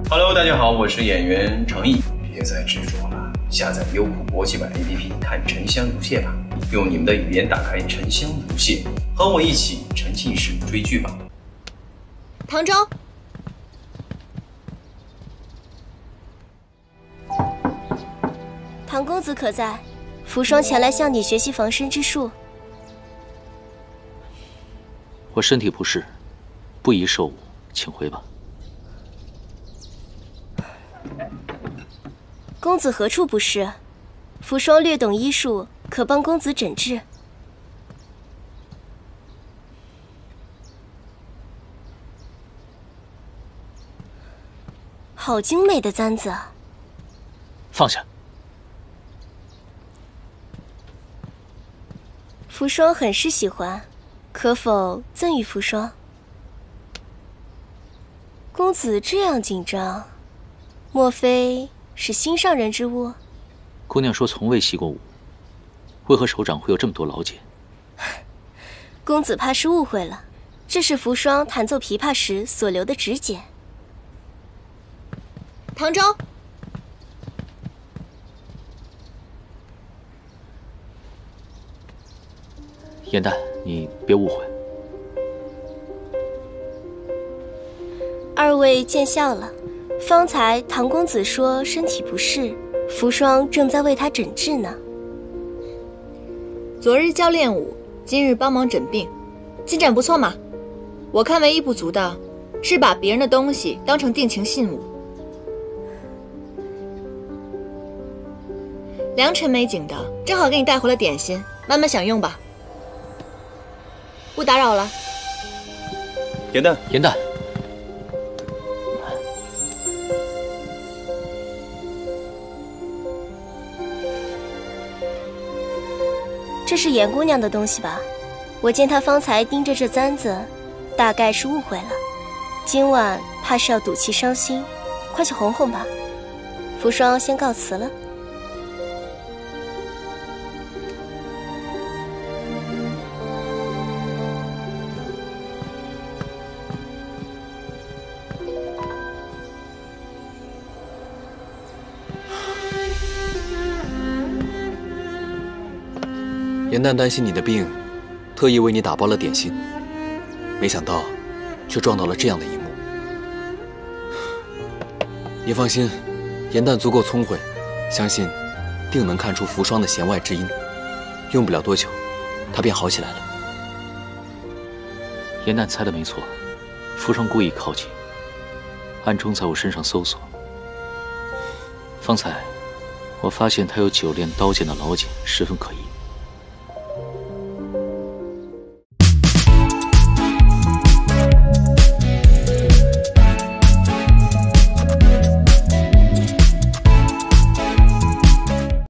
Hello， 大家好，我是演员程毅。别再执着了，下载优酷国际版 APP 看《沉香如屑》吧，用你们的语言打开《沉香如屑》，和我一起沉浸式追剧吧。 唐周，唐公子可在？扶霜前来向你学习防身之术。 我身体不适，不宜受侮，请回吧。 公子何处不适？扶霜略懂医术，可帮公子诊治。好精美的簪子啊！ 放下。 扶霜很是喜欢，可否赠与扶霜？公子这样紧张，莫非是心上人之物？ 姑娘说从未习过武，为何手掌会有这么多老茧？ 公子怕是误会了，这是扶霜弹奏琵琶时所留的指茧。唐周， 颜淡，你别误会。 二位见笑了。方才唐公子说身体不适，扶霜正在为他诊治呢。 昨日教练武，今日帮忙诊病，进展不错嘛。我看唯一不足的是把别人的东西当成定情信物。良辰美景的，正好给你带回了点心，慢慢享用吧。不打扰了。 颜淡， 颜淡， 这是颜姑娘的东西吧？我见她方才盯着这簪子，大概是误会了。今晚怕是要赌气伤心，快去哄哄吧。扶霜先告辞了。 颜淡担心你的病，特意为你打包了点心，没想到却撞到了这样的一幕。你放心，颜淡足够聪慧，相信定能看出扶霜的弦外之音，用不了多久，他便好起来了。 颜淡猜的没错，扶霜故意靠近，暗中在我身上搜索。方才我发现他有9链刀剑的老茧，十分可疑。